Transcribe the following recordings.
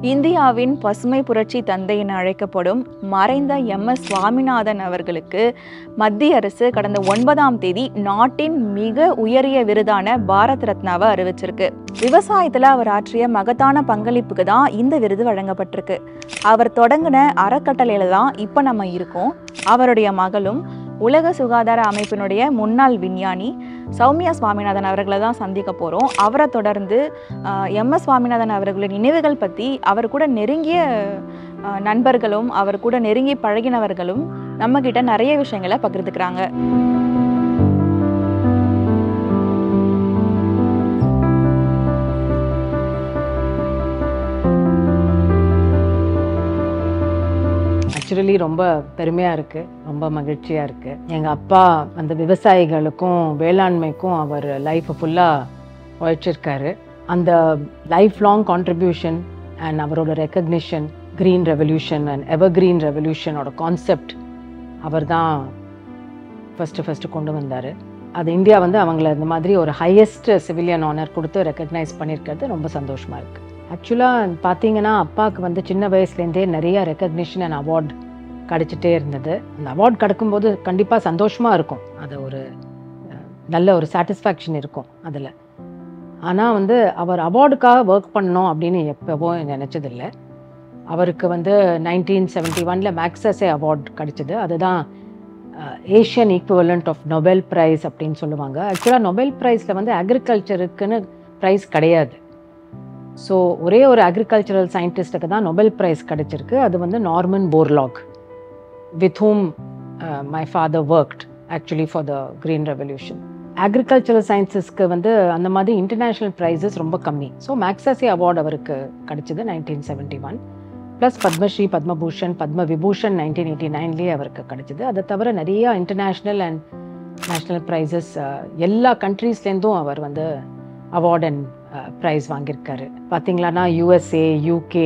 இந்தியாவின் பசுமை புரட்சி தந்தை என அழைக்கப்படும் மறைந்த MS சுவாமிநாதன் அவர்களுக்கு மத்திய அரசு கடந்த 9ஆம் தேதி நாட்டின் மிக உயரிய விருதான பாரத் ரத்னாவை அறிவிச்சிருக்கு. விவசாயத்துல அவர் ஆற்றிய மகத்தான பங்களிப்புக்கு தான் இந்த விருது வழங்கப்பட்டிருக்கு. அவர் தொடங்கின அறக்கட்டளையில தான் இப்ப நம்ம இருக்கோம். அவருடைய மகளும் உலக சுகாதார அமைப்பினுடைய முன்னாள் விஞ்ஞானி சௌமியா சுவாமிநாதன் அவர்களை தான் சந்திக்க போகிறோம். அவரை தொடர்ந்து MS சுவாமிநாதன் அவர்களின் நினைவுகள் பற்றி அவர் கூட நெருங்கிய நண்பர்களும் அவர் கூட நெருங்கி பழகினவர்களும் நம்மக்கிட்ட நிறைய விஷயங்களை பகிர்ந்துக்கிறாங்க. ஆக்சுவலி ரொம்ப பெருமையாக இருக்குது, ரொம்ப மகிழ்ச்சியாக இருக்குது. எங்கள் அப்பா அந்த விவசாயிகளுக்கும் வேளாண்மைக்கும் அவர் லைஃப்பை ஃபுல்லாக உழைச்சிருக்காரு. அந்த லைஃப் லாங் கான்ட்ரிபியூஷன் அண்ட் அவரோட recognition, green revolution and evergreen ரெவல்யூஷனோட கான்செப்ட் அவர் தான் ஃபஸ்ட்டு கொண்டு வந்தார். அது இந்தியா அவங்கள இந்த மாதிரி ஒரு ஹையஸ்ட் சிவிலியன் ஆனர் கொடுத்து ரெக்கக்னைஸ் பண்ணியிருக்கிறது ரொம்ப சந்தோஷமாக இருக்குது. ஆக்சுவலாக பார்த்தீங்கன்னா அப்பாவுக்கு சின்ன வயசுலேருந்தே நிறைய ரெக்கக்னிஷன் அண்ட் அவார்ட் கிடச்சிட்டே இருந்தது. அந்த அவார்ட் கிடைக்கும்போது கண்டிப்பாக சந்தோஷமாக இருக்கும், அது ஒரு நல்ல ஒரு சாட்டிஸ்ஃபேக்ஷன் இருக்கும் அதில். ஆனால் அவர் அவார்டுக்காக ஒர்க் பண்ணணும் அப்படின்னு எப்போவோ நினச்சதில்லை. அவருக்கு 1971 மேக்ஸஸே அவார்ட் கிடச்சிது. அதுதான் Asian equivalent of Nobel prize அப்படின்னு சொல்லுவாங்க. ஆக்சுவலாக நொபெல் ப்ரைஸில் அக்ரிகல்ச்சருக்குன்னு ப்ரைஸ் கிடையாது. ஸோ ஒரே ஒரு அக்ரிகல்ச்சரல் சயின்டிஸ்ட்டுக்கு தான் நொபெல் ப்ரைஸ் கிடச்சிருக்கு. அது Norman Borlaug, with whom my father worked actually for the green revolution. Agricultural சயின்சஸ்க்கு அந்த மாதிரி இன்டர்நேஷ்னல் ப்ரைஸஸ் ரொம்ப கம்மி. ஸோ மேக்ஸஸே அவார்டு அவருக்கு கிடச்சிது 1971. ப்ளஸ் பத்மஸ்ரீ, பத்மபூஷன், பத்ம விபூஷன் 1989 அவருக்கு கிடச்சிது. அதை தவிர நிறையா இன்டர்நேஷ்னல் அண்ட் நேஷ்னல் ப்ரைஸஸ் எல்லா கண்ட்ரீஸ்லேருந்தும் அவர் அவார்ட் அண்ட் ப்ரைஸ் வாங்கியிருக்காரு. பார்த்தீங்களான்னா USA, UK,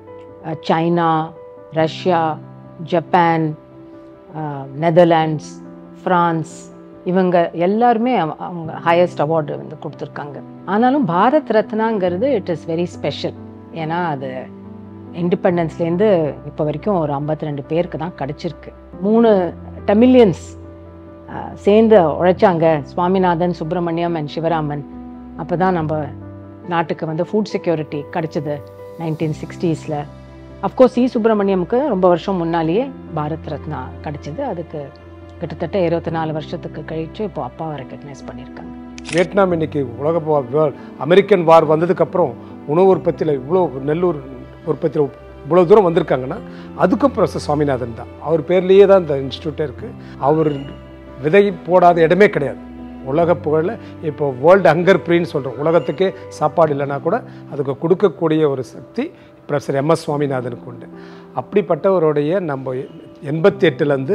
China, Russia, Japan, Netherlands, France, இவங்க எல்லாருமே அவங்க ஹையஸ்ட் அவார்டு கொடுத்துருக்காங்க. ஆனாலும் பாரத் ரத்னாங்கிறது இட் இஸ் வெரி ஸ்பெஷல். ஏன்னா அது இண்டிபெண்டன்ஸ்லேருந்து இப்போ வரைக்கும் ஒரு 52 பேருக்கு தான் கிடச்சிருக்கு. 3 தமிழியன்ஸ் சேர்ந்து உழைச்சாங்க, சுவாமிநாதன், சுப்பிரமணியம் அண்ட் சிவராமன். அப்போ தான் நம்ம நாட்டுக்கு ஃபுட் செக்யூரிட்டி கிடச்சிது 1960s. அஃப்கோர்ஸ் சுப்பிரமணியமுக்கு ரொம்ப வருஷம் முன்னாலேயே பாரத் ரத்னா கிடச்சிது. அதுக்கு கிட்டத்தட்ட 24 வருஷத்துக்கு கழித்து இப்போ அப்பாவை ரெக்கக்னைஸ் பண்ணியிருக்காங்க. வியட்நாம் இன்னைக்கு உலக அமெரிக்கன் வார் வந்ததுக்கப்புறம் உணவு உற்பத்தியில் இவ்வளோ நெல்லூர் உற்பத்தியில் இவ்வளோ தூரம் வந்திருக்காங்கன்னா அதுக்கும் ப்ரொஃபஸர் சுவாமிநாதன் தான். அவர் பேர்லேயே தான் இந்த இன்ஸ்டியூட்டே இருக்குது. அவர் விதை போடாத இடமே கிடையாது உலக புகழில். இப்போ வேர்ல்டு ஹங்கர் ஃப்ரீன்னு சொல்கிறோம். உலகத்துக்கே சாப்பாடு இல்லைன்னா கூட அதுக்கு கொடுக்கக்கூடிய ஒரு சக்தி ப்ரொஃபஸர் MS சுவாமிநாதனுக்கு உண்டு. அப்படிப்பட்டவருடைய நம்ம 88லேருந்து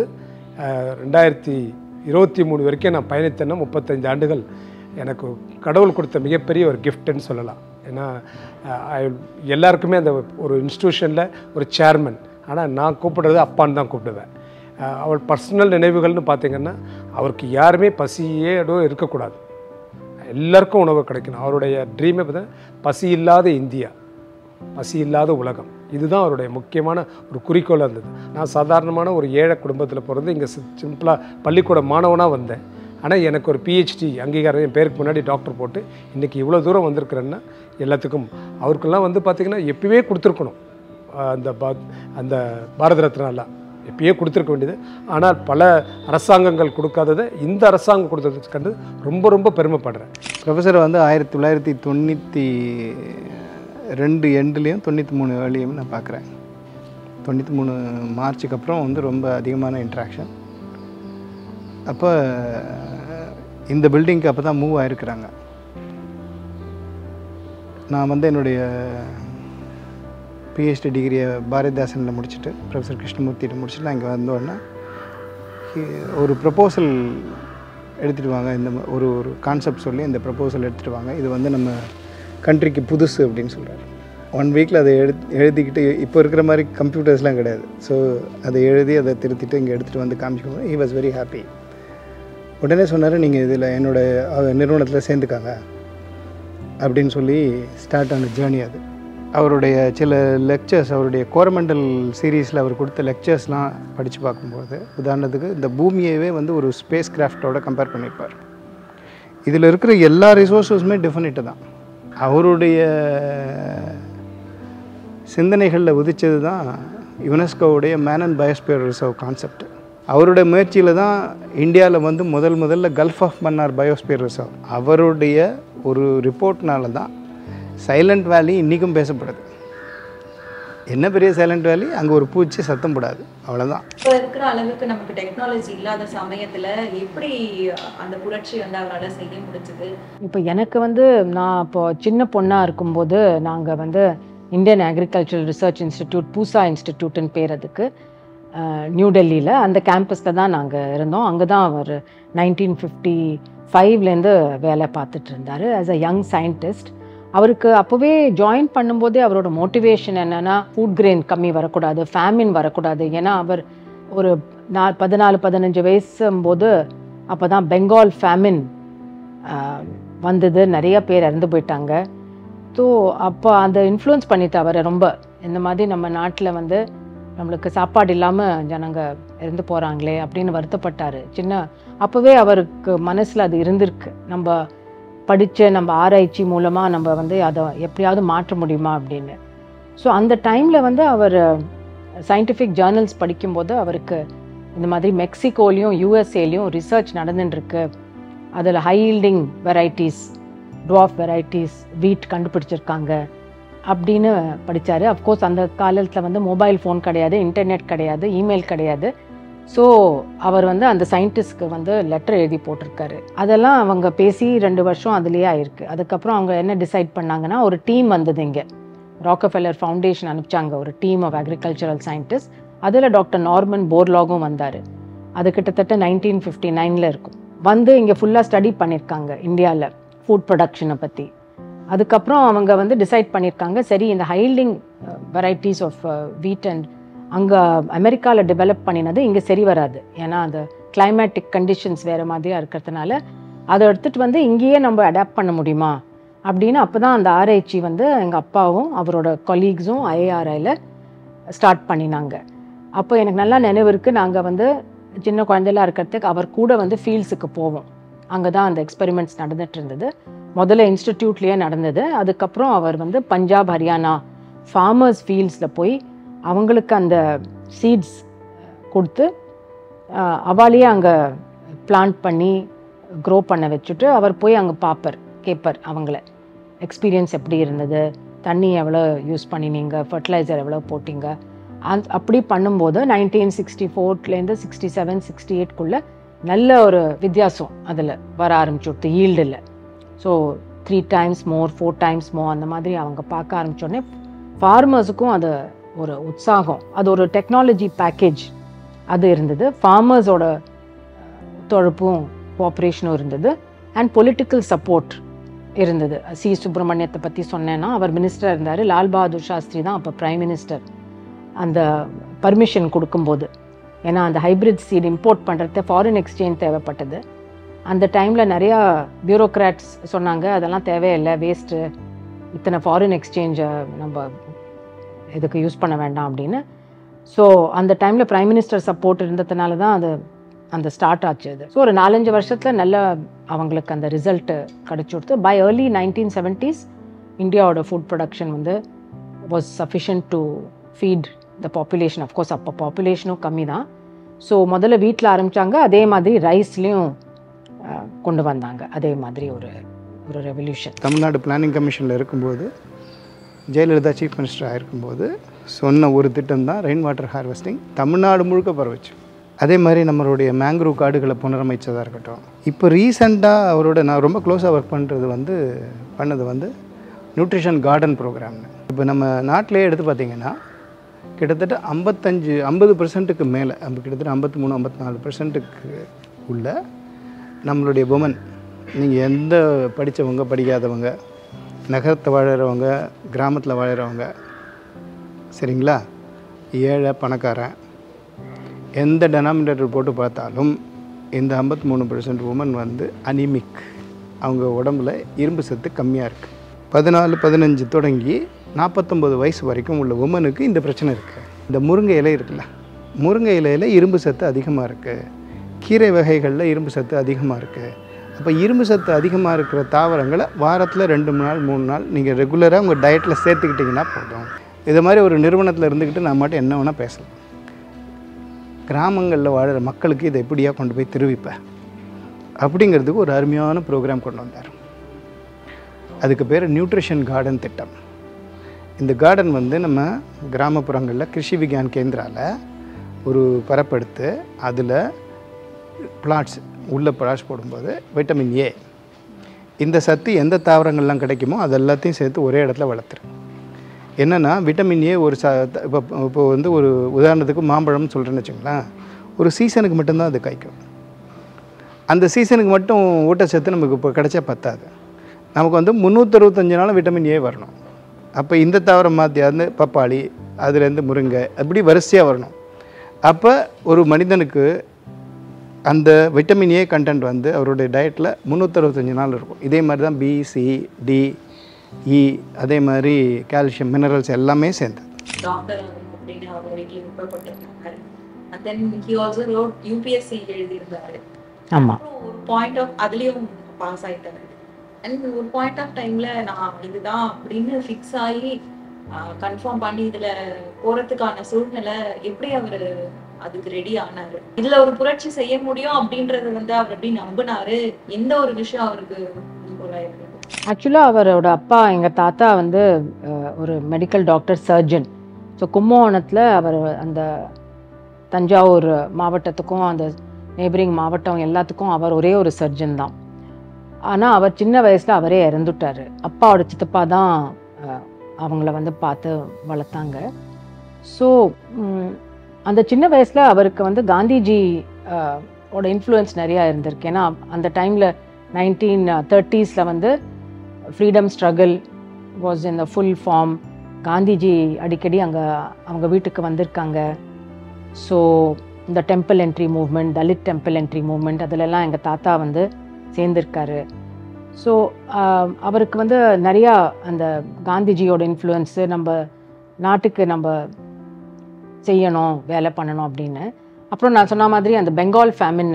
2023 வரைக்கும் நான் பயணித்தேன்னா 35 ஆண்டுகள் எனக்கு கடவுள் கொடுத்த மிகப்பெரிய ஒரு கிஃப்ட்டுன்னு சொல்லலாம். ஏன்னா எல்லாருக்குமே அந்த ஒரு இன்ஸ்டியூஷனில் ஒரு சேர்மன், ஆனால் நான் கூப்பிடுறது அப்பான்னு தான் கூப்பிடுவேன். அவள் பர்சனல் நினைவுகள்னு பார்த்திங்கன்னா அவருக்கு யாருமே பசியோடு இருக்கக்கூடாது, எல்லாருக்கும் உணவு கிடைக்கணும். அவருடைய ட்ரீமே பசி இல்லாத இந்தியா, பசி இல்லாத உலகம். இதுதான் அவருடைய முக்கியமான ஒரு குறிக்கோளாக இருந்தது. நான் சாதாரணமான ஒரு ஏழை குடும்பத்தில் பிறந்து இங்கே சிம்பிளாக பள்ளிக்கூட மாணவனாக வந்தேன். ஆனால் எனக்கு ஒரு PhD அங்கீகாரம் என் பேருக்கு முன்னாடி டாக்டர் போட்டு இன்றைக்கி இவ்வளோ தூரம் வந்திருக்கிறேன்னா எல்லாத்துக்கும் அவருக்கெல்லாம் பார்த்திங்கன்னா எப்பயுமே கொடுத்துருக்கணும். அந்த பாரத ரத்னாலாம் எப்பயே கொடுத்துருக்க வேண்டியது. ஆனால் பல அரசாங்கங்கள் கொடுக்காததை இந்த அரசாங்கம் கொடுத்தது கண்டு ரொம்ப ரொம்ப பெருமைப்படுறேன். ப்ரொஃபஸர் 1992 எண்ட்லேயும் 93 ஏர்லியும் நான் பார்க்குறேன். 93 மார்ச்சுக்கு அப்புறம் ரொம்ப அதிகமான இன்ட்ராக்ஷன். அப்போ இந்த பில்டிங்க்கு அப்போ தான் மூவ் ஆகிருக்கிறாங்க. நான் என்னுடைய PhD டிகிரியை பாரதிதாசனில் முடிச்சுட்டு ப்ரொஃபஸர் கிருஷ்ணமூர்த்திகிட்ட முடிச்சுட்டு நான் இங்கே வந்தோடனே ஒரு ப்ரப்போசல் எடுத்துகிட்டு வாங்க, இந்த ஒரு கான்செப்ட் சொல்லி இந்த ப்ரப்போசல் எடுத்துகிட்டு வாங்க, இது நம்ம கண்ட்ரிக்கு புதுசு அப்படின்னு சொல்கிறார். 1 வீக்கில் அதை எழுதிக்கிட்டு, இப்போ இருக்கிற மாதிரி கம்ப்யூட்டர்ஸ்லாம் கிடையாது. ஸோ அதை எழுதி அதை திருத்திட்டு இங்கே எடுத்துகிட்டு காமிச்சிக்கணும். He was very happy. உடனே சொன்னார், நீங்கள் இதில் என்னோடய நிறுவனத்தில் சேர்ந்துக்காங்க அப்படின்னு சொல்லி ஸ்டார்ட் ஆன ஜேர்னி அது. அவருடைய சில லெக்சர்ஸ், அவருடைய கோரமண்டல் சீரீஸில் அவர் கொடுத்த லெக்சர்ஸ்லாம் படித்து பார்க்கும்போது, உதாரணத்துக்கு இந்த பூமியவே வந்து ஒரு ஸ்பேஸ் கிராஃப்டோட கம்பேர் பண்ணியிருப்பார். இதில் இருக்கிற எல்லா ரிசோர்ஸஸுமே டெஃபினட்டு தான். அவருடைய சிந்தனைகளில் உதித்தது தான் யுனெஸ்கோவுடைய man and biosphere reserve concept. அவருடைய முயற்சியில் தான் இந்தியாவில் வந்து முதல்ல Gulf of Mannar biosphere reserve, அவருடைய ஒரு ரிப்போர்ட்னால தான் சைலண்ட் வேலி இன்றைக்கும் பேசப்படுது. என்ன பெரிய சைலண்ட் வேலி, அங்கே ஒரு பூச்சி சத்தம் போடாது, அவ்வளோதான். இப்போ இருக்கிற அளவுக்கு நமக்கு டெக்னாலஜி இல்லாத சமயத்தில் எப்படி அந்த புரட்சி வந்து அவரால் செய்ய முடிஞ்சது? இப்போ எனக்கு வந்து நான் இப்போ சின்ன பொண்ணாக இருக்கும்போது நாங்கள் வந்து Indian agricultural research institute, Pusa இன்ஸ்டிடியூட்னு பேர் அதுக்கு, நியூ டெல்லியில் அந்த கேம்பஸில் தான் நாங்கள் இருந்தோம். அங்கே தான் அவர் 1955லேருந்து வேலை பார்த்துட்டு இருந்தார் ஆஸ் அ யங் சயின்டிஸ்ட். அவருக்கு அப்போவே ஜாயின் பண்ணும்போதே அவரோட மோட்டிவேஷன் என்னென்னா, ஃபுட் கிரெயின் கம்மி வரக்கூடாது, ஃபேமின் வரக்கூடாது. ஏன்னா அவர் ஒரு 14-15 வயசும்போது அப்போ தான் பெங்கால் ஃபேமின் வந்தது, நிறைய பேர் இறந்து போயிட்டாங்க. ஸோ அப்போ அந்த இன்ஃப்ளூயன்ஸ் பண்ணிட்டு அவரை ரொம்ப, இந்த மாதிரி நம்ம நாட்டில் வந்து நம்மளுக்கு சாப்பாடு இல்லாமல் ஜனங்க இறந்து போகிறாங்களே அப்படின்னு வருத்தப்பட்டார். அப்போவே அவருக்கு மனசில் அது இருந்திருக்கு, நம்ம படித்த நம்ம ஆராய்ச்சி மூலமாக நம்ம வந்து அதை எப்படியாவது மாற்ற முடியுமா அப்படின்னு. ஸோ அந்த டைமில் வந்து அவர் சயின்டிஃபிக் ஜேர்னல்ஸ் படிக்கும்போது அவருக்கு இந்த மாதிரி மெக்சிகோலையும் யூஎஸ்ஏலையும் ரிசர்ச் நடந்துட்டுருக்கு, அதில் high yielding varieties, dwarf varieties wheat கண்டுபிடிச்சிருக்காங்க அப்படின்னு படித்தார். அஃப்கோர்ஸ் அந்த காலத்தில் வந்து மொபைல் ஃபோன் கிடையாது, இன்டர்நெட் கிடையாது, இமெயில் கிடையாது. ஸோ அவர் வந்து அந்த சயின்டிஸ்ட்க்கு வந்து லெட்டர் எழுதி போட்டிருக்காரு. அதெல்லாம் அவங்க பேசி 2 வருஷம் அதுலேயே ஆயிருக்கு. அதுக்கப்புறம் அவங்க என்ன டிசைட் பண்ணாங்கன்னா, ஒரு டீம் வந்தது, இங்கே ராக்கஃபெல்லர் ஃபவுண்டேஷன் அனுப்பிச்சாங்க ஒரு டீம் ஆஃப் அக்ரிகல்ச்சரல் சயின்டிஸ்ட். அதில் டாக்டர் நார்மன் போர்லாகும் வந்தார். அது கிட்டத்தட்ட 1959 இருக்கும். வந்து இங்கே ஃபுல்லாக ஸ்டடி பண்ணியிருக்காங்க இந்தியாவில் ஃபுட் ப்ரொடக்ஷனை பற்றி. அதுக்கப்புறம் அவங்க வந்து டிசைட் பண்ணியிருக்காங்க, சரி இந்த high yielding varieties of wheat and அங்கே அமெரிக்காவில் டெவலப் பண்ணினது இங்கே சரி வராது, ஏன்னா அந்த கிளைமேட்டிக் கண்டிஷன்ஸ் வேறு மாதிரியாக இருக்கிறதுனால அதை எடுத்துகிட்டு வந்து இங்கேயே நம்ம அடாப்ட் பண்ண முடியுமா அப்படின்னு. அப்போ தான் அந்த ஆராய்ச்சி வந்து எங்கள் அப்பாவும் அவரோட கொலீக்ஸும் IIRIயில் ஸ்டார்ட் பண்ணினாங்க. அப்போ எனக்கு நல்லா நினைவு இருக்குது, நாங்கள் வந்து சின்ன குழந்தைலாம் இருக்கிறதுக்கு அவர் கூட வந்து ஃபீல்ட்ஸுக்கு போவோம். அங்கே தான் அந்த எக்ஸ்பெரிமெண்ட்ஸ் நடந்துட்டு இருந்தது. முதல்ல இன்ஸ்டிடியூட்லேயே நடந்தது. அதுக்கப்புறம் அவர் வந்து பஞ்சாப், ஹரியானா ஃபார்மர்ஸ் ஃபீல்ட்ஸில் போய் அவங்களுக்கு அந்த சீட்ஸ் கொடுத்து அவாலேயே அங்கே பிளான்ட் பண்ணி க்ரோ பண்ண வச்சுட்டு அவர் போய் அங்கே கேட்பார் அவங்கள எக்ஸ்பீரியன்ஸ் எப்படி இருந்தது, தண்ணி எவ்வளோ யூஸ் பண்ணினீங்க, ஃபர்டிலைசர் எவ்வளோ போட்டிங்க. அப்படி பண்ணும்போது 1964லேருந்து 67, 68க்குள்ளே நல்ல ஒரு வித்தியாசம் அதில் வர ஆரம்பிச்சுடுது ஈல்டில். So 3 times more, 4 times more அந்த மாதிரி அவங்க பார்க்க ஆரம்பித்தோடனே ஃபார்மர்ஸுக்கும் அது ஒரு உற்சாகம், அது ஒரு டெக்னாலஜி பேக்கேஜ் அது இருந்தது. ஃபார்மர்ஸோட ஒத்துழைப்பும் கோஆப்ரேஷனும் இருந்தது அண்ட் பொலிட்டிக்கல் சப்போர்ட் இருந்தது. சி சுப்பிரமணியத்தை பற்றி சொன்னேன்னா அவர் மினிஸ்டராக இருந்தார், லால் பகதூர் சாஸ்திரி தான் அப்போ பிரைம் மினிஸ்டர். அந்த பர்மிஷன் கொடுக்கும்போது, ஏன்னா அந்த ஹைப்ரிட் சீட் இம்போர்ட் பண்ணுறது ஃபாரின் எக்ஸ்சேஞ்ச் தேவைப்பட்டது. அந்த டைமில் நிறையா பியூரோக்ராட்ஸ் சொன்னாங்க, அதெல்லாம் தேவையில்லை, வேஸ்ட்டு, இத்தனை ஃபாரின் எக்ஸ்சேஞ்சை நம்ம இதுக்கு யூஸ் பண்ண வேண்டாம் அப்படின்னு. ஸோ அந்த டைமில் பிரைம் மினிஸ்டர் சப்போர்ட் இருந்ததுனால தான் அந்த ஸ்டார்ட் ஆச்சு அது. ஸோ ஒரு 4-5 வருஷத்தில் நல்ல அவங்களுக்கு அந்த ரிசல்ட்டு கிடச்சி கொடுத்து. பை ஏர்லி 1970s இந்தியாவோட ஃபுட் ப்ரொடக்ஷன் வந்து was sufficient to feed the population. Of course அப்போ பாப்புலேஷனும் கம்மி தான். ஸோ முதல்ல வீட்டில் ஆரம்பித்தாங்க, அதே மாதிரி ரைஸ்லேயும் கொண்டு வந்தாங்க, அதே மாதிரி ஒரு ரெவல்யூஷன். தமிழ்நாடு பிளானிங் கமிஷனில் இருக்கும்போது ஜெயலலிதா சீஃப் மினிஸ்டர் ஆகிருக்கும்போது சொன்ன ஒரு திட்டம் தான் ரெயின் வாட்டர் ஹார்வெஸ்டிங், தமிழ்நாடு முழுக்க பரவச்சு. அதே மாதிரி நம்மளுடைய மேங்க்ரூவ் காடுகளை புனரமைச்சதாக இருக்கட்டும். இப்போ ரீசெண்டாக அவரோட நான் ரொம்ப க்ளோஸாக ஒர்க் பண்ணது வந்து நியூட்ரிஷன் கார்டன் ப்ரோக்ராம்னு. இப்போ நம்ம நாட்டிலே எடுத்து பார்த்திங்கன்னா கிட்டத்தட்ட 50% மேலே, கிட்டத்தட்ட 53-54% உள்ள நம்மளுடைய உமன், நீங்கள் எந்த படித்தவங்க படிக்காதவங்க, நகரத்தை வாழறவங்க, கிராமத்தில் வாழறவங்க, சரிங்களா, ஏழை பணக்காரன், எந்த டெனாமினேட்டர் போட்டு பார்த்தாலும் இந்த 53% உமன் வந்து அனிமிக், அவங்க உடம்புல இரும்பு சத்து கம்மியாக இருக்குது. 14-15 தொடங்கி 49 வயசு வரைக்கும் உள்ள உமனுக்கு இந்த பிரச்சனை இருக்குது. இந்த முருங்கை இலை இருக்குல்ல, முருங்கை இலையில் இரும்பு சத்து அதிகமாக இருக்குது, கீரை வகைகளில் இரும்பு சத்து அதிகமாக இருக்குது. அப்போ இரும்பு சத்து அதிகமாக இருக்கிற தாவரங்களை வாரத்தில் 2 நாள் 3 நாள் நீங்கள் ரெகுலராக உங்கள் டயட்டில் சேர்த்துக்கிட்டிங்கன்னா போதும். இது மாதிரி ஒரு நிறுவனத்தில் இருந்துக்கிட்டு நான் மட்டும் என்ன வேணால் பேசலாம். கிராமங்களில் வாழ்கிற மக்களுக்கு இதை எப்படியா கொண்டு போய் திருவிப்பேன் அப்படிங்கிறதுக்கு ஒரு அருமையான ப்ரோக்ராம் கொண்டு வந்தார். அதுக்கு பேர் நியூட்ரிஷன் கார்டன் திட்டம். இந்த கார்டன் வந்து நம்ம கிராமப்புறங்களில் கிருஷி விக்யான் கேந்திராவில் ஒரு பரப்பெடுத்து அதில் பிளாட்ஸ் போடும்போது வைட்டமின் ஏ இந்த சத்து எந்த தாவரங்கள்லாம் கிடைக்குமோ அது எல்லாத்தையும் சேர்த்து ஒரே இடத்துல வளர்த்துரு. என்னென்னா விட்டமின் ஏ ஒரு இப்போ வந்து ஒரு உதாரணத்துக்கு மாம்பழம்னு சொல்கிறேன்னு வச்சுங்களேன், ஒரு சீசனுக்கு மட்டும்தான் அது காய்க்கும். அந்த சீசனுக்கு மட்டும் ஊட்டச்சத்து நமக்கு இப்போ கிடைச்சா பத்தாது. நமக்கு வந்து 365 நாளும் விட்டமின் ஏ வரணும். அப்போ இந்த தாவரம் மாற்றி அந்த பப்பாளி, அதுலேருந்து முருங்கை, அப்படி வரிசையாக வரணும். அப்போ ஒரு மனிதனுக்கு அந்த விட்டமின் ஏ கண்டென்ட் வந்து அவருடைய டயட்டில் 365 நாள் இருக்கும். இதே மாதிரி தான் பி, சி, டி, இ, அதே மாதிரி கால்சியம், மினரல்ஸ் எல்லாமே சேர்ந்து. டாக்டர் அப்படின்னு அவர் வீட்டில் விருப்பப்பட்டிருந்தாங்க. and then he also wrote UPSC எழுதியிருந்தாரு. ஆமாம், ஒரு பாயிண்ட் ஆஃப் அதுலேயும் பாஸ் ஆகிட்டாரு. அண்ட் ஒரு பாயிண்ட் ஆஃப் டைமில் நான் இதுதான் அப்படின்னு ஃபிக்ஸ் ஆகி கன்ஃபார்ம் பண்ணி இதில் போகிறதுக்கான சூழ்நிலை எப்படி அவர் அதுக்கு ரெடி ஆனாரு, இதில் ஒரு புரட்சி செய்ய முடியும் அப்படின்றது வந்து அவர் எப்படி நம்பினாரு, எந்த ஒரு விஷயம் அவருக்கு இருக்கு? ஆக்சுவலாக அவரோட அப்பா, எங்கள் தாத்தா வந்து ஒரு மெடிக்கல் டாக்டர், சர்ஜன். ஸோ கும்பகோணத்தில் அவர் அந்த தஞ்சாவூர் மாவட்டத்துக்கும் அந்த நெய்பரிங் மாவட்டம் எல்லாத்துக்கும் அவர் ஒரே ஒரு சர்ஜன் தான். ஆனால் அவர் சின்ன வயசில் அவரே இறந்துட்டார். அப்பாவோட சித்தப்பா தான் அவங்கள வந்து பார்த்து வளர்த்தாங்க. ஸோ அந்த சின்ன வயசில் அவருக்கு வந்து காந்திஜி ஓட இன்ஃப்ளூயன்ஸ் நிறையா இருந்திருக்கு. ஏன்னா அந்த டைமில் 1930s வந்து freedom struggle was in the full form. Gandhiji அடிக்கடி அவங்க வீட்டுக்கு வந்திருக்காங்க. ஸோ இந்த temple entry movement, Dalit temple entry movement, அதிலெல்லாம் எங்கள் தாத்தா வந்து சேர்ந்திருக்காரு. ஸோ அவருக்கு வந்து நிறையா அந்த காந்திஜியோட இன்ஃப்ளூயன்ஸு, நம்ம நாட்டுக்கு நம்ம செய்யணும், வேலை பண்ணணும் அப்படின்னு. அப்புறம் நான் சொன்ன மாதிரி அந்த பெங்கால் ஃபேமின்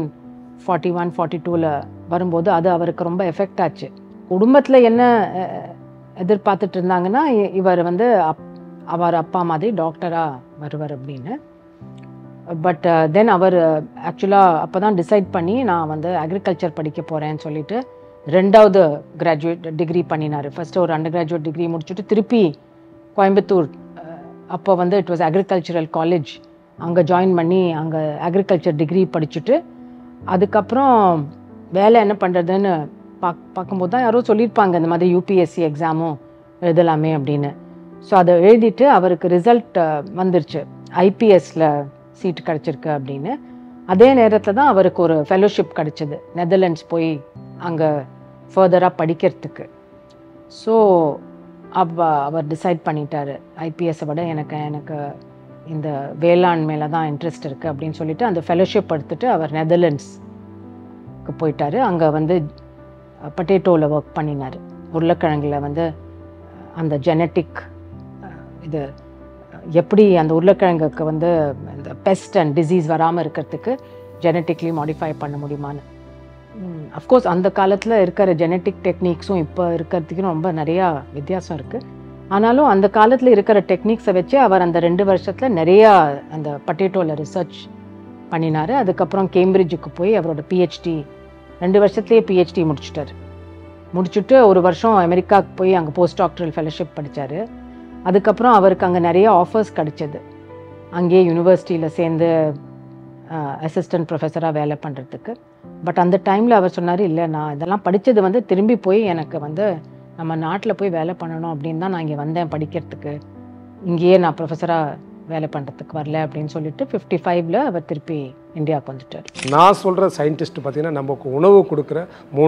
1941-42 வரும்போது அது அவருக்கு ரொம்ப எஃபெக்ட் ஆச்சு. குடும்பத்தில் என்ன எதிர்பார்த்துட்டு இருந்தாங்கன்னா, இவர் வந்து அவர் அப்பா மாதிரி டாக்டராக வருவார் அப்படின்னு. பட் தென் அவர் ஆக்சுவலாக அப்போ தான் டிசைட் பண்ணி நான் வந்து அக்ரிகல்ச்சர் படிக்க போகிறேன்னு சொல்லிட்டு 2வது கிராஜுவேட் டிகிரி பண்ணினார். ஃபஸ்ட்டு ஒரு அண்டர் கிராஜுவேட் டிகிரி முடிச்சுட்டு திருப்பி கோயம்புத்தூர், அப்போ வந்து இட் வாஸ் அக்ரிகல்ச்சரல் காலேஜ், அங்கே ஜாயின் பண்ணி அங்கே அக்ரிகல்ச்சர் டிகிரி படிச்சுட்டு அதுக்கப்புறம் வேலை என்ன பண்ணுறதுன்னு பார்க்கும்போது தான் யாரோ சொல்லியிருப்பாங்க இந்த மாதிரி UPSC எக்ஸாமும் எழுதலாமே அப்படின்னு. ஸோ அதை எழுதிட்டு அவருக்கு ரிசல்ட் வந்துருச்சு, IPSல சீட் கிடச்சிருக்கு அப்படின்னு. அதே நேரத்தில் தான் அவருக்கு ஒரு ஃபெலோஷிப் கிடச்சிது, நெதர்லாண்ட்ஸ் போய் அங்கே ஃபர்தராக படிக்கிறதுக்கு. ஸோ அவர் டிசைட் பண்ணிட்டார், IPSஸை விட எனக்கு இந்த வேளாண்மையில் தான் இன்ட்ரெஸ்ட் இருக்குது அப்படின்னு சொல்லிட்டு அந்த ஃபெலோஷிப் எடுத்துகிட்டு அவர் நெதர்லாண்ட்ஸ்க்கு போயிட்டார். அங்கே வந்து பொட்டேட்டோவில் ஒர்க் பண்ணினார். உருளைக்கிழங்குல வந்து அந்த ஜெனட்டிக் இது எப்படி அந்த உருளைக்கிழங்குக்கு வந்து இந்த பெஸ்ட் அண்ட் டிசீஸ் வராமல் இருக்கிறதுக்கு ஜெனட்டிக்லி மாடிஃபை பண்ண முடியுமான்னு. அஃப்கோர்ஸ் அந்த காலத்தில் இருக்கிற ஜெனட்டிக் டெக்னிக்ஸும் இப்போ இருக்கிறதுக்கும் ரொம்ப நிறையா வித்தியாசம் இருக்குது. ஆனாலும் அந்த காலத்தில் இருக்கிற டெக்னிக்ஸை வச்சு அவர் அந்த 2 வருஷத்தில் நிறையா அந்த பொட்டேட்டோவில் ரிசர்ச் பண்ணினார். அதுக்கப்புறம் கேம்பிரிட்ஜுக்கு போய் அவரோட PhD 2 வருஷத்துலேயே PhD முடிச்சுட்டு 1 வருஷம் அமெரிக்காவுக்கு போய் அங்கே போஸ்ட் டாக்டரல் ஃபெலோஷிப் படித்தார். அதுக்கப்புறம் அவருக்கு அங்கே நிறைய ஆஃபர்ஸ் கிடச்சிது, அங்கேயே யூனிவர்சிட்டியில் சேர்ந்து அசிஸ்டன்ட் ப்ரொஃபஸராக வேலை பண்ணுறதுக்கு. பட் அந்த டைமில் அவர் சொன்னார், இல்லை நான் இதெல்லாம் படித்தது வந்து திரும்பி போய் எனக்கு வந்து நம்ம நாட்டில் போய் வேலை பண்ணணும் அப்படின்னு தான் நான் இங்கே வந்தேன் படிக்கிறதுக்கு, இங்கேயே நான் ப்ரொஃபஸராக வேலை பண்ணுறதுக்கு வரல அப்படின்னு சொல்லிட்டு 55ல் அவர் திருப்பி இந்தியாவுக்கு வந்துட்டார். நான் சொல்கிற சயின்டிஸ்ட் பார்த்திங்கன்னா, நமக்கு உணவு கொடுக்குற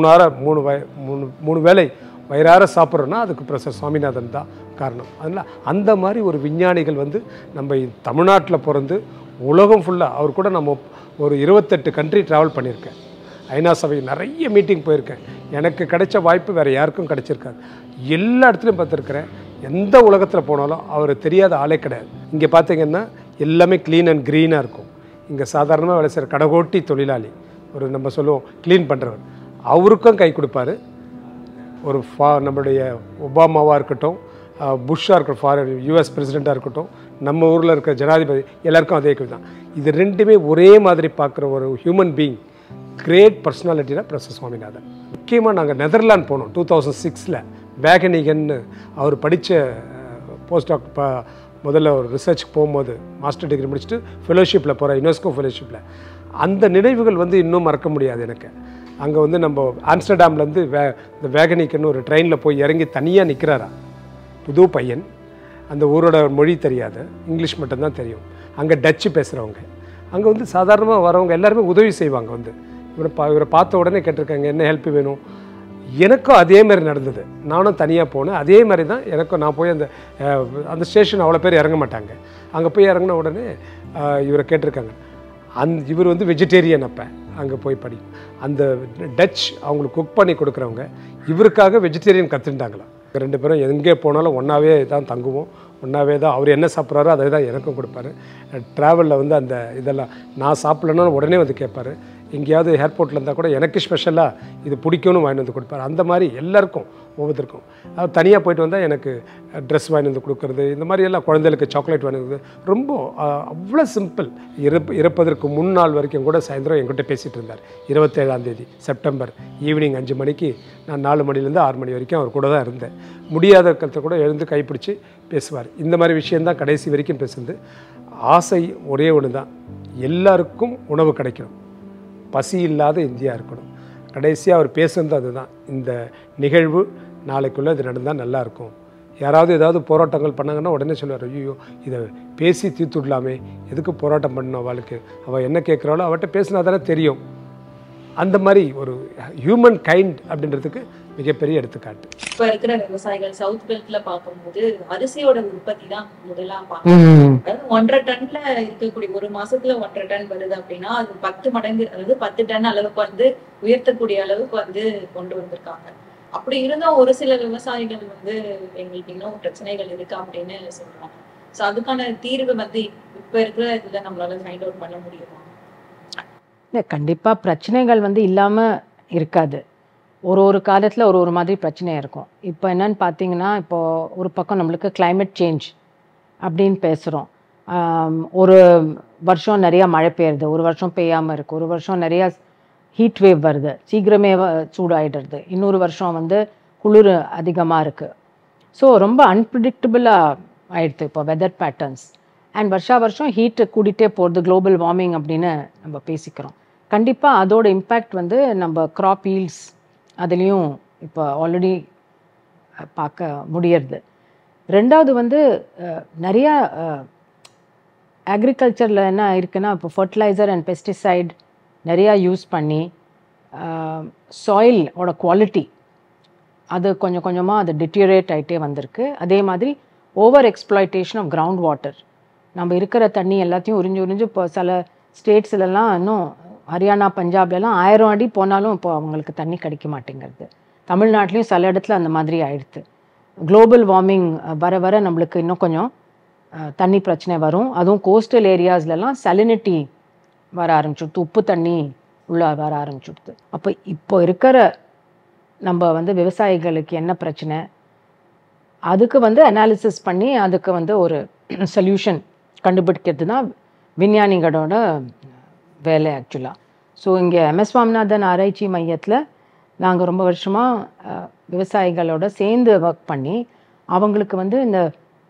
3 வேளை வயிறார சாப்பிட்றோன்னா அதுக்கு ப்ரொஃபஸர் சுவாமிநாதன் தான் காரணம். அதனால் அந்த மாதிரி ஒரு விஞ்ஞானிகள் வந்து நம்ம தமிழ்நாட்டில் பிறந்து உலகம் ஃபுல்லாக, அவர் கூட நம்ம ஒரு 28 கண்ட்ரி ட்ராவல் பண்ணியிருக்கேன், ஐநா சபை நிறைய மீட்டிங் போயிருக்கேன். எனக்கு கிடைச்ச வாய்ப்பு வேறு யாருக்கும் கிடைச்சிருக்காது. எல்லா இடத்துலையும் பார்த்துருக்குறேன். எந்த உலகத்தில் போனாலும் அவர் தெரியாத ஆளே கிடையாது. இங்கே பார்த்தீங்கன்னா எல்லாமே க்ளீன் அண்ட் க்ரீனாக இருக்கும். இங்கே சாதாரணமாக வேலை செய்கிற கடைகோட்டி தொழிலாளி, ஒரு நம்ம சொல்லுவோம் க்ளீன் பண்ணுறவர், அவருக்கும் கை கொடுப்பாரு. ஒரு நம்மளுடைய ஒபாமாவாக இருக்கட்டும், புஷ்ஷாக இருக்கட்டும், ஃபாரின் யூஎஸ் பிரசிடெண்ட்டாக இருக்கட்டும், நம்ம ஊரில் இருக்கிற ஜனாதிபதி, எல்லாருக்கும் அதே தான். இது ரெண்டுமே ஒரே மாதிரி பார்க்குற ஒரு ஹியூமன் பீயிங், கிரேட் பர்சனாலிட்டினா ப்ரொஃபஸர் சுவாமிநாதன். முக்கியமாக நாங்கள் நெதர்லாந்து போனோம் 2006. வேகனிகன்னு அவர் படித்த போஸ்ட் முதல்ல ஒரு ரிசர்ச்சுக்கு போகும்போது மாஸ்டர் டிகிரி முடிச்சுட்டு ஃபெலோஷிப்பில் போகிறேன், யுனெஸ்கோ ஃபெலோஷிப்பில். அந்த நினைவுகள் வந்து இன்னும் மறக்க முடியாது எனக்கு. அங்கே வந்து நம்ம ஆம்ஸ்டர்டாம்லேருந்து இந்த வேகனிக்கன்னு ஒரு ட்ரெயினில் போய் இறங்கி தனியாக நிற்கிறாரா, புது பையன், அந்த ஊரோட மொழி தெரியாது, இங்கிலீஷ் மட்டும்தான் தெரியும். அங்கே டச்சு பேசுகிறவங்க, அங்கே வந்து சாதாரணமாக வரவங்க எல்லாருமே உதவி செய்வாங்க. வந்து இவரை பார்த்த உடனே கேட்டிருக்காங்க என்ன ஹெல்ப் வேணும். எனக்கும் அதே மாதிரி நடந்தது. நானும் தனியாக போனேன், அதே மாதிரி தான் எனக்கும். நான் போய் அந்த ஸ்டேஷன் அவ்வளோ பேர் இறங்க மாட்டாங்க. அங்கே போய் இறங்கின உடனே இவரை கேட்டிருக்காங்க. இவர் வந்து வெஜிடேரியன். அப்போ அங்கே போய் அந்த டச் அவங்களுக்கு குக் பண்ணி கொடுக்குறவங்க இவருக்காக வெஜிடேரியன் கற்றுட்டாங்களாம். 2 பேரும் எங்கே போனாலும் ஒன்றாவே தான் தங்குவோம், ஒன்றாவே தான். அவர் என்ன சாப்பிட்றாரோ அதை தான் எனக்கும் கொடுப்பாரு. ட்ராவலில் வந்து அந்த இதெல்லாம் நான் சாப்பிட்லன்னா உடனே வந்து கேட்பார். எங்கேயாவது ஏர்போர்ட்டில் இருந்தால் கூட எனக்கு ஸ்பெஷலாக இது பிடிக்கும்னு வாங்கி வந்து கொடுப்பாரு. அந்த மாதிரி எல்லாருக்கும் ஒவ்வொருத்தருக்கும். அது தனியாக போயிட்டு வந்தால் எனக்கு ட்ரெஸ் வாங்கி வந்து கொடுக்குறது, இந்த மாதிரி எல்லாம் குழந்தைகளுக்கு சாக்லேட் வாங்கி வந்து ரொம்ப அவ்வளோ சிம்பிள். இறப்பதற்கு முன்னாள் வரைக்கும் கூட சாயந்தரம் என்கிட்ட பேசிகிட்டு இருந்தார். 27ஆம் தேதி செப்டம்பர் ஈவினிங் 5 மணிக்கு நான் 4 மணிலேருந்து 6 மணி வரைக்கும் அவர் கூட தான் இருந்தேன். முடியாத கருத்தை கூட எழுந்து கைப்பிடிச்சி பேசுவார். இந்த மாதிரி விஷயந்தான் கடைசி வரைக்கும் பேசுது. ஆசை ஒரே ஒன்று தான், எல்லாருக்கும் உணவு கிடைக்கணும், பசி இல்லாத இந்தியா இருக்கணும். கடைசியாக அவர் பேசுனது அதுதான். இந்த நிகழ்வு நாளைக்குள்ளே இது நடந்தால் நல்லாயிருக்கும். யாராவது ஏதாவது போராட்டங்கள் பண்ணாங்கன்னா உடனே சொல்லுவார், ஐயோ இதை பேசி தீர்த்துடலாமே, எதுக்கு போராட்டம் பண்ணணும், அவளுக்கு அவள் என்ன கேட்குறாளோ அவட்ட பேசினா தானே தெரியும். அந்த மாதிரி ஒரு ஹியூமன் கைண்ட் அப்படின்றதுக்கு மிகப்பெரிய எடுத்துக்காட்டு. இப்ப இருக்கிற விவசாயிகள் சவுத் பெல்ட்ல பார்க்கும்போது அரிசியோட உற்பத்தி தான் முதலா பார்க்கணும். அதாவது 1.5 டன்ல இருக்கக்கூடிய ஒரு மாசத்துல 1.5 டன் வருது அப்படின்னா அது 10 மடங்கு, அதாவது 10 டன் அளவுக்கு வந்து உயர்த்தக்கூடிய அளவுக்கு வந்து கொண்டு வந்திருக்காங்க. அப்படி இருந்தும் ஒரு சில விவசாயிகள் வந்து எங்களுக்கு இன்னும் பிரச்சனைகள் இருக்கு அப்படின்னு சொல்றாங்க. சோ அதுக்கான தீர்வு வந்து இப்ப இருக்கிற இதுல நம்மளால ஃபைண்ட் அவுட் பண்ண முடியுமா? இல்லை, கண்டிப்பாக பிரச்சனைகள் வந்து இல்லாமல் இருக்காது. ஒரு காலத்தில் ஒரு மாதிரி பிரச்சனையாக இருக்கும். இப்போ என்னன்னு பார்த்தீங்கன்னா, இப்போது ஒரு பக்கம் நம்மளுக்கு climate சேஞ்ச் அப்படின்னு பேசுகிறோம். ஒரு வருஷம் நிறையா மழை பெய்யுறது, ஒரு வருஷம் பெய்யாமல் இருக்குது, ஒரு வருஷம் நிறையா ஹீட் வேவ் வருது, சீக்கிரமே சூடாயிடுறது, இன்னொரு வருஷம் வந்து குளிர் அதிகமாக இருக்குது. ஸோ ரொம்ப அன்பிரிடிக்டபிளாக ஆயிடுது இப்போ வெதர் பேட்டர்ன்ஸ். அண்ட் வருஷம் ஹீட்டு கூட்டிகிட்டே போகிறது, குளோபல் வார்மிங் அப்படின்னு நம்ம பேசிக்கிறோம். கண்டிப்பாக அதோட இம்பேக்ட் வந்து நம்ம க்ராப் ஈல்ட்ஸ் அதுலேயும் இப்போ ஆல்ரெடி பார்க்க முடியறது. ரெண்டாவது வந்து நிறையா அக்ரிகல்ச்சரில் என்ன இருக்குன்னா, இப்போ ஃபர்டிலைசர் அண்ட் பெஸ்டிசைட் நிறையா யூஸ் பண்ணி சாயிலோட குவாலிட்டி அது கொஞ்சம் கொஞ்சமாக அது டிட்டியரேட் ஆகிட்டே வந்திருக்கு. அதே மாதிரி over exploitation of ground water, நம்ம இருக்கிற தண்ணி எல்லாத்தையும் உறிஞ்சு இப்போ சில ஸ்டேட்ஸ்லலாம், இன்னும் ஹரியானா பஞ்சாப்லலாம் 1000 அடி போனாலும் இப்போ அவங்களுக்கு தண்ணி கிடைக்க மாட்டேங்கிறது. தமிழ்நாட்டிலையும் சில இடத்துல அந்த மாதிரி ஆயிடுது. குளோபல் வார்மிங் வர வர நம்மளுக்கு இன்னும் கொஞ்சம் தண்ணி பிரச்சனை வரும். அதுவும் கோஸ்டல் ஏரியாஸ்லலாம் சலினிட்டி வர ஆரம்பிச்சுடுது, உப்பு தண்ணி உள்ள வர ஆரம்பிச்சுடுது. அப்போ இப்போ இருக்கிற நம்ம வந்து விவசாயிகளுக்கு என்ன பிரச்சனை, அதுக்கு வந்து அனாலிசிஸ் பண்ணி அதுக்கு வந்து ஒரு சொல்யூஷன் கண்டுபிடிக்கிறது தான் விஞ்ஞானிகளோட வேலை ஆக்சுவலாக. ஸோ இங்கே MS சுவாமிநாதன் ஆராய்ச்சி மையத்தில் நாங்கள் ரொம்ப வருஷமாக விவசாயிகளோட சேர்ந்து ஒர்க் பண்ணி அவங்களுக்கு வந்து இந்த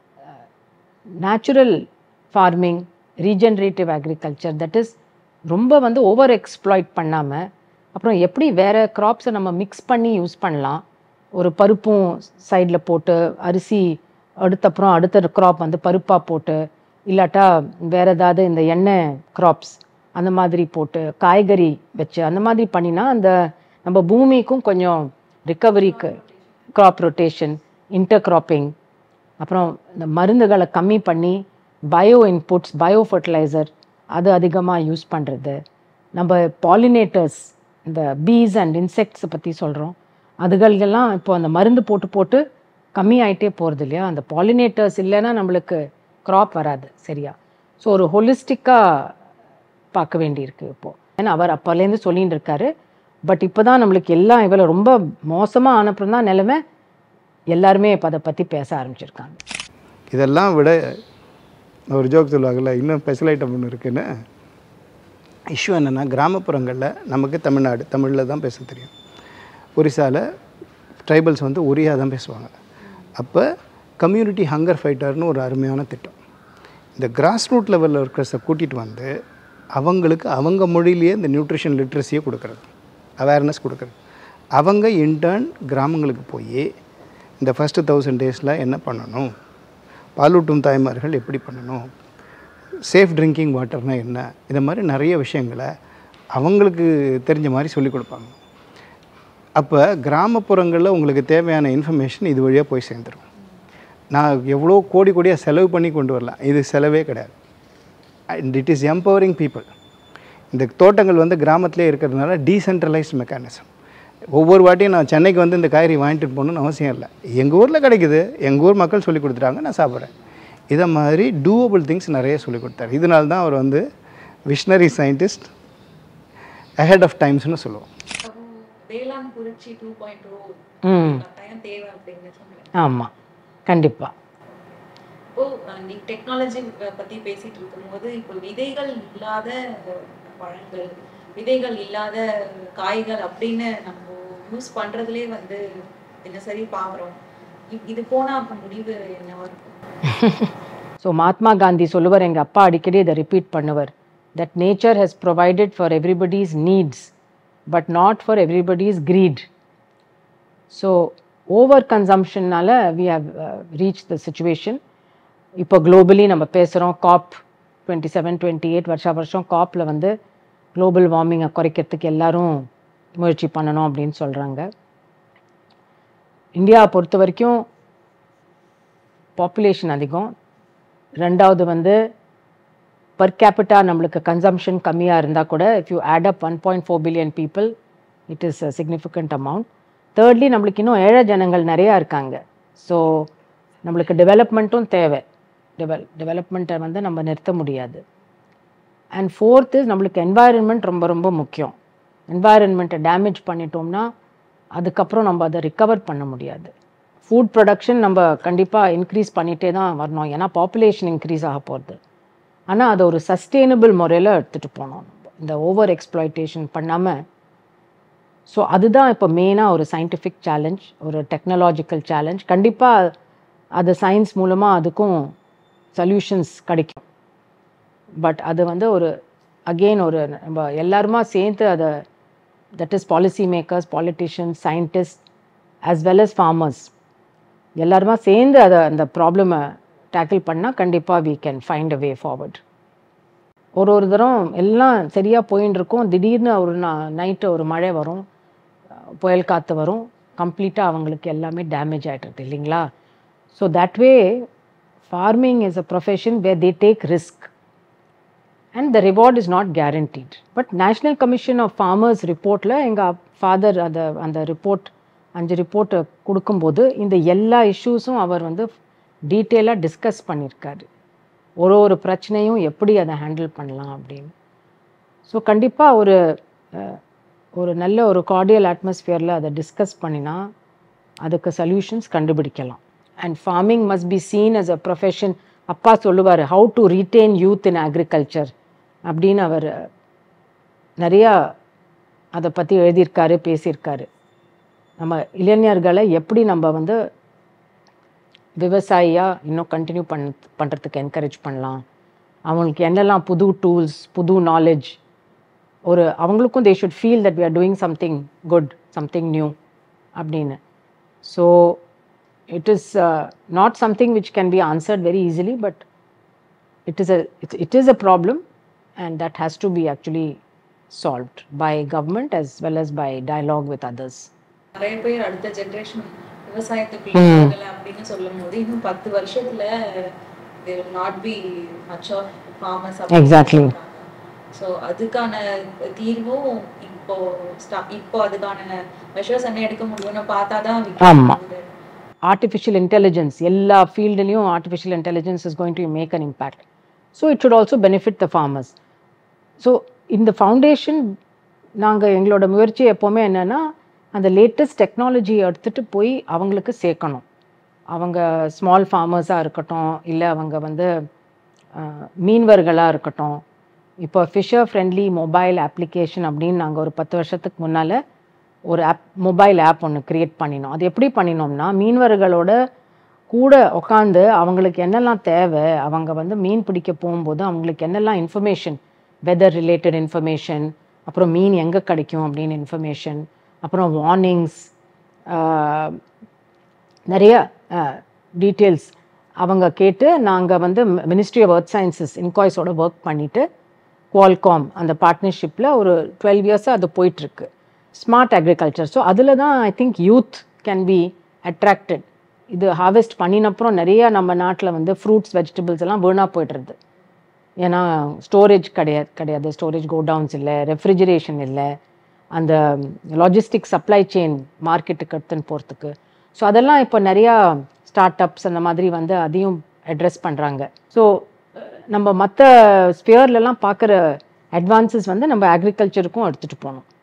natural farming, regenerative agriculture, that is ரொம்ப வந்து ஓவர் எக்ஸ்ப்ளாய்ட் பண்ணாமல், அப்புறம் எப்படி வேறு க்ராப்ஸை நம்ம மிக்ஸ் பண்ணி யூஸ் பண்ணலாம், ஒரு பருப்பும் சைடில் போட்டு அரிசி அடுத்தப்புறம் அடுத்த க்ராப் வந்து பருப்பாக போட்டு, இல்லாட்டா வேறு ஏதாவது இந்த எண்ணெய் க்ராப்ஸ் அந்த மாதிரி போட்டு காய்கறி வச்சு அந்த மாதிரி பண்ணினா அந்த நம்ம பூமிக்கும் கொஞ்சம் ரிக்கவரிக்கு, க்ராப் ரொட்டேஷன், இன்டர் க்ராப்பிங், அப்புறம் இந்த மருந்துகளை கம்மி பண்ணி பயோ இன்புட்ஸ், பயோ ஃபர்டிலைசர் அது அதிகமாக யூஸ் பண்ணுறது, நம்ம பாலினேட்டர்ஸ், இந்த பீஸ் அண்ட் இன்செக்ட்ஸை பற்றி சொல்கிறோம், அதுகளெல்லாம் இப்போ அந்த மருந்து போட்டு கம்மி ஆகிட்டே போகிறது இல்லையா. அந்த பாலினேட்டர்ஸ் இல்லைன்னா நம்மளுக்கு க்ராப் வராது சரியா. ஸோ ஒரு ஹோலிஸ்டிக்காக பார்க்க வேண்டியிருக்கு இப்போது. ஏன்னா அவர் அப்போலேருந்து சொல்லிகிட்டு இருக்காரு. பட் இப்போ தான் நம்மளுக்கு எல்லாம் இவ்வளோ ரொம்ப மோசமாக ஆனப்புறம் தான் நிலைமை எல்லாருமே இப்போ அதை பற்றி பேச ஆரம்பிச்சிருக்காங்க. இதெல்லாம் விட ஒரு ஜோக் சொல்லுவாங்கல்ல, இன்னும் ஸ்பெஷல் ஐட்டம் ஒன்று இருக்குன்னு. இஷ்யூ என்னென்னா, கிராமப்புறங்களில் நமக்கு தமிழில் தான் பேச தெரியும். ஒரிசாவில் ட்ரைபல்ஸ் வந்து ஒரியா தான் பேசுவாங்க. அப்போ கம்யூனிட்டி ஹங்கர் ஃபைட்டர்னு ஒரு அருமையான திட்டம். இந்த கிராஸ் ரூட் லெவலில் இருக்கிறத கூட்டிகிட்டு வந்து அவங்களுக்கு அவங்க மொழியிலேயே இந்த நியூட்ரிஷன் லிட்ரஸியை கொடுக்குறது, அவேர்னஸ் கொடுக்குறது. அவங்க இன்டர்ன் கிராமங்களுக்கு போய் இந்த ஃபஸ்ட்டு 1000 டேஸில் என்ன பண்ணணும், பாலூட்டும் தாய்மார்கள் எப்படி பண்ணணும், சேஃப் ட்ரிங்கிங் வாட்டர்னால் என்ன, இந்த மாதிரி நிறைய விஷயங்களை அவங்களுக்கு தெரிஞ்ச மாதிரி சொல்லிக் கொடுப்பாங்க. அப்போ கிராமப்புறங்களில் உங்களுக்கு தேவையான இன்ஃபர்மேஷன் இது வழியாக போய் சேர்ந்துடும். நான் எவ்வளோ கோடியாக செலவு பண்ணி கொண்டு வரலாம், இது செலவே கிடையாது. And it is empowering people. இந்த தோட்டங்கள் வந்து கிராமத்திலே இருக்கிறதுனால டீசென்ட்ரலைஸ்ட் மெக்கானிசம். ஒவ்வொரு வாட்டியும் நான் சென்னைக்கு வந்து இந்த காய்கறி வாங்கிட்டு போகணுன்னு அவசியம் இல்லை. எங்கள் ஊரில் கிடைக்குது, எங்கள் ஊர் மக்கள் சொல்லி கொடுத்துட்டாங்க, நான் சாப்பிட்றேன். இதை மாதிரி டூவபிள் திங்ஸ் நிறைய சொல்லி கொடுத்தாரு. இதனால தான் அவர் வந்து விஷனரி சயின்டிஸ்ட், அஹெட் ஆஃப் டைம்ஸ்னு சொல்லுவோம். வேளாண் புரட்சி 2.0 கட்டாயம் தேவை அப்படின்னு சொன்னேன். ஆமாம், கண்டிப்பாக. இப்போ நீ டெக்னாலஜி பற்றி பேசிகிட்டு இருக்கும்போது, இப்போ விதைகள் இல்லாத பழங்கள், விதைகள் இல்லாத காய்கள் அப்படின்னு நம்ம யூஸ் பண்ணுறதுலே வந்து தினசரி பார்க்குறோம். இது போனால் அப்போ முடிவு என்னவா இருக்கும்? ஸோ மகாத்மா காந்தி சொல்லுவார், எங்கள் அப்பா அடிக்கடி இதை ரிப்பீட் பண்ணுவார், that nature has provided for everybody's needs but not for everybody's greed. So over கன்சம்ஷன்னால we have reach the situation. இப்போ குளோபலி நம்ம பேசுகிறோம், COP 27-28 வருஷம் காப்பில் வந்து குளோபல் வார்மிங்கை குறைக்கிறதுக்கு எல்லாரும் முயற்சி பண்ணணும் அப்படின்னு சொல்கிறாங்க. இந்தியா பொறுத்த வரைக்கும் பாப்புலேஷன் அதிகம். ரெண்டாவது வந்து பர் கேபிட்டா நம்மளுக்கு கன்சம்ஷன் கம்மியாக இருந்தால் கூட, if you add up 1.4 billion people, it is a significant amount. Thirdly, நம்மளுக்கு இன்னும் ஏழை ஜனங்கள் நிறையா இருக்காங்க. ஸோ நம்மளுக்கு டெவலப்மெண்ட்டும் தேவை. டெவலப்மெண்ட்டை வந்து நம்ம நிறுத்த முடியாது. அண்ட் ஃபோர்த் இஸ் நம்மளுக்கு என்வாயன்மெண்ட் ரொம்ப ரொம்ப முக்கியம். என்வாயன்மெண்ட்டை டேமேஜ் பண்ணிட்டோம்னா அதுக்கப்புறம் நம்ம அதை ரிகவர் பண்ண முடியாது. ஃபுட் ப்ரொடக்ஷன் நம்ம கண்டிப்பாக இன்க்ரீஸ் பண்ணிகிட்டே தான் வரணும், ஏன்னா பாப்புலேஷன் இன்க்ரீஸ் ஆக போகிறது. ஆனால் அதை ஒரு சஸ்டெயினபிள் முறையில் எடுத்துகிட்டு போகணும், இந்த ஓவர் எக்ஸ்ப்ளாய்டேஷன் பண்ணாமல். ஸோ அதுதான் இப்போ மெயினாக ஒரு சயின்டிஃபிக் சேலஞ்ச், ஒரு டெக்னாலஜிக்கல் சேலஞ்ச். கண்டிப்பாக அது சயின்ஸ் மூலமாக அதுக்கும் சொல்யூஷன்ஸ் கிடைக்கும். பட் அது வந்து ஒரு அகெயின் ஒரு நம்ம எல்லாருமா சேர்ந்து அதை, that is policy makers, politicians, scientist as well as farmers, எல்லாருமா சேர்ந்து அதை அந்த ப்ராப்ளமை டேக்கிள் பண்ணால் கண்டிப்பாக we can find a way forward. ஒரு தரம் எல்லாம் சரியாக போயின்னு இருக்கும், திடீர்னு ஒரு நைட்டு ஒரு மழை வரும், புயல் காற்று வரும், கம்ப்ளீட்டாக அவங்களுக்கு எல்லாமே டேமேஜ் ஆகிடுறது இல்லைங்களா. So that way farming is a profession where they take risk and the reward is not guaranteed. But National Commission of Farmers reportல எங்கள் ஃபாதர் அந்த ரிப்போர்ட் 5 ரிப்போர்ட்டை கொடுக்கும்போது இந்த எல்லா இஷ்யூஸும் அவர் வந்து டீட்டெயிலாக டிஸ்கஸ் பண்ணியிருக்காரு, ஒரு பிரச்சனையும் எப்படி அதை ஹேண்டில் பண்ணலாம் அப்படின்னு. ஸோ கண்டிப்பாக ஒரு நல்ல ஒரு கார்டியல் அட்மாஸ்ஃபியரில் அதை டிஸ்கஸ் பண்ணினா அதுக்கு சொல்யூஷன்ஸ் கண்டுபிடிக்கலாம். And farming must be seen as a profession. அப்பா சொல்லுவார், how to retain youth in agriculture அப்படின்னு அவர் நிறையா அதை பற்றி எழுதியிருக்காரு, பேசியிருக்காரு. நம்ம இளைஞர்களை எப்படி நம்ம வந்து விவசாயியாக இன்னும் கண்டினியூ பண்ணுறதுக்கு என்கரேஜ் பண்ணலாம், அவங்களுக்கு என்னெல்லாம் புது டூல்ஸ், புது நாலேஜ், அவங்களுக்கும் they should feel that we are doing something good, something new அப்படின்னு. So it is not something which can be answered very easily, but it is a problem and that has to be actually solved by government as well as by dialogue with others. நிறைய பேர் அடுத்த generation விவசாயத்துக்கு போகல அப்படின்னு சொல்லும்போது இன்னும் 10 வருஷத்துல there will not be much of farmers. Exactly. So அதுக்கான தீர்வும் இப்போ அதுக்கான மெஷர்ஸ் என்ன எடுக்க முடியும்னு பார்த்தாதான். ஆமாம், artificial intelligence, எல்லா ஃபீல்டுலேயும் artificial intelligence is going to make an impact. So it should also benefit the farmers. So இந்த ஃபவுண்டேஷன் நாங்கள் எங்களோட முயற்சி எப்போவுமே என்னென்னா அந்த லேட்டஸ்ட் டெக்னாலஜியை எடுத்துகிட்டு போய் அவங்களுக்கு சேர்க்கணும். அவங்க ஸ்மால் ஃபார்மர்ஸாக இருக்கட்டும், இல்லை அவங்க வந்து மீனவர்களாக இருக்கட்டும். இப்போ ஃபிஷர் ஃப்ரெண்ட்லி மொபைல் அப்ளிகேஷன் அப்படின்னு நாங்கள் ஒரு 10 வருஷத்துக்கு முன்னால் ஒரு மொபைல் ஆப் ஒன்று க்ரியேட் பண்ணினோம். அது எப்படி பண்ணினோம்னா, மீனவர்களோட கூட உட்காந்து அவங்களுக்கு என்னெல்லாம் தேவை, அவங்க வந்து மீன் பிடிக்க போகும்போது அவங்களுக்கு என்னெல்லாம் இன்ஃபர்மேஷன், வெதர் ரிலேட்டட் இன்ஃபர்மேஷன், அப்புறம் மீன் எங்கே கிடைக்கும் அப்படின்னு இன்ஃபர்மேஷன், அப்புறம் வார்னிங்ஸ், நிறைய டீட்டெயில்ஸ் அவங்க கேட்டு நாங்கள் வந்து மினிஸ்ட்ரி ஆஃப் எர்த் சயின்சஸ் இன்காய்ஸோட ஒர்க் பண்ணிவிட்டு குவால்காம் அந்த பார்ட்னர்ஷிப்பில் ஒரு 12 இயர்ஸாக அது போயிட்டுருக்கு. Smart agriculture. ஸோ அதில் தான் I think youth can be attracted. இது ஹார்வெஸ்ட் பண்ணினப்புறம் நிறைய நம்ம நாட்டில் வந்து ஃப்ரூட்ஸ் வெஜிடபிள்ஸ் எல்லாம் வீணாக போய்ட்டுருது. ஏன்னா ஸ்டோரேஜ் கிடையாது, ஸ்டோரேஜ் கோடவுன்ஸ் இல்லை, ரெஃப்ரிஜரேஷன் இல்லை, அந்த லாஜிஸ்டிக் சப்ளை செயின் மார்க்கெட்டுக்கு எடுத்துன்னு போகிறதுக்கு. ஸோ அதெல்லாம் இப்போ நிறையா ஸ்டார்ட் அப்ஸ் அந்த மாதிரி வந்து அதையும் அட்ரெஸ் பண்ணுறாங்க. ஸோ நம்ம மற்ற ஸ்பியர்லலாம் பார்க்குற அட்வான்சஸ் வந்து நம்ம அக்ரிகல்ச்சருக்கும் எடுத்துகிட்டு போகணும்.